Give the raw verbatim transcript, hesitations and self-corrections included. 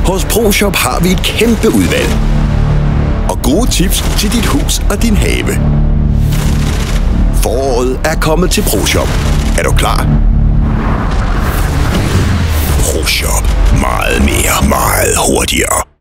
Hos ProShop har vi et kæmpe udvalg og gode tips til dit hus og din have. Foråret er kommet til ProShop. Er du klar? ProShop. Meget mere, meget hurtigere.